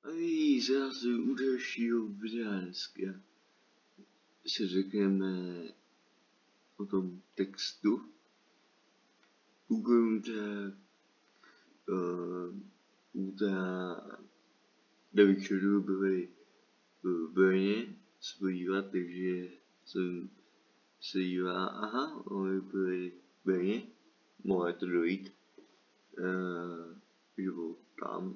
Hej, zase u dalšího videa dneska si řekneme o tom textu. Úkolům tak do večeru byli v Brně spojívat, takže jsem se díval, aha, oni byli v Brně, mohli to dojít, že byl tam.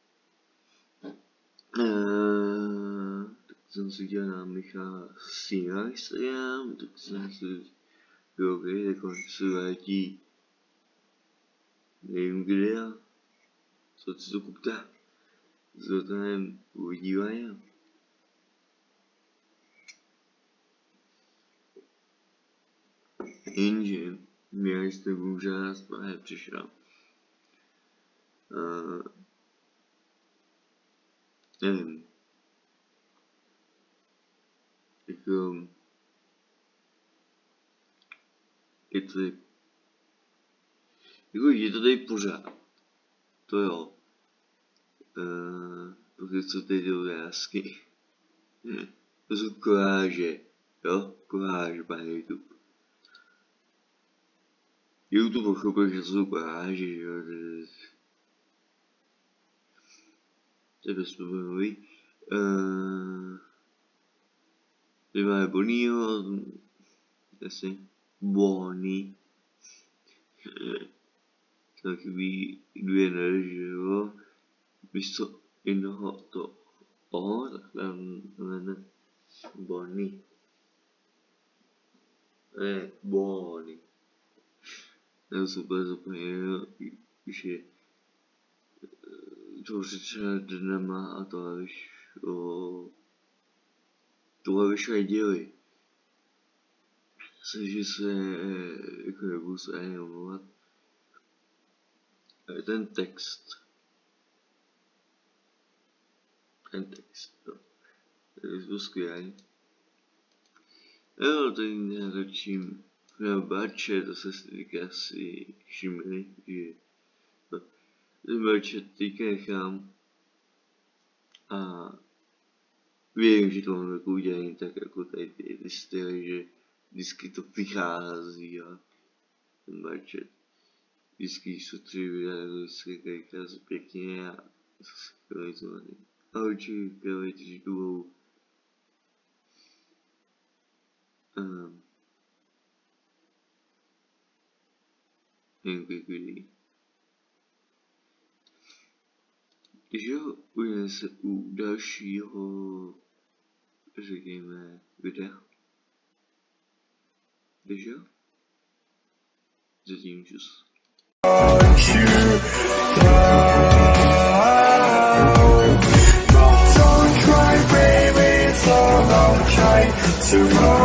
Tak jsem si dělal na Michala Sina Instagram, tak jsem si řekl, tak on se vrátí, nevím kde, co si to kupta, co tam podívají. Jenže mě jste bohužel zpátky přišel. Nevím. Jako je to tady pořád. To jo. Pokud jsou tady ty obrázky. To jsou koláže. Jo? Koláže, pane YouTube. YouTube pochopil, že to jsou koláže, jo? To je bezproblémový. Tady máme Bonnieho, jasně, Bonnie. To chybí dvě N, že jo. Místo jednoho to O, tak tam jmenuje Bonnie. Bonnie. To super, že to řečeno dnema a tohle víš o tohle vyšlo děli. Takže se jako nebudu se ani omlouvat. Ten text, no. To je skvělý. Jo, tady natočím na Barče, to se teďka asi všimli, že ten Barče teďka nechám a vím, že to mám jako udělaný tak jako tady ty styly, že vždycky to vychází a ten Barče vždycky jsou 3 videa, jako vždycky krásně pěkně a skvělizovaný. Ahojči, kravejte, že tu budou. Někdy. Takže jo, uvidíme se u dalšího, řekněme, videa. Takže jo, zatím čus. Don't cry, baby, it's all okay.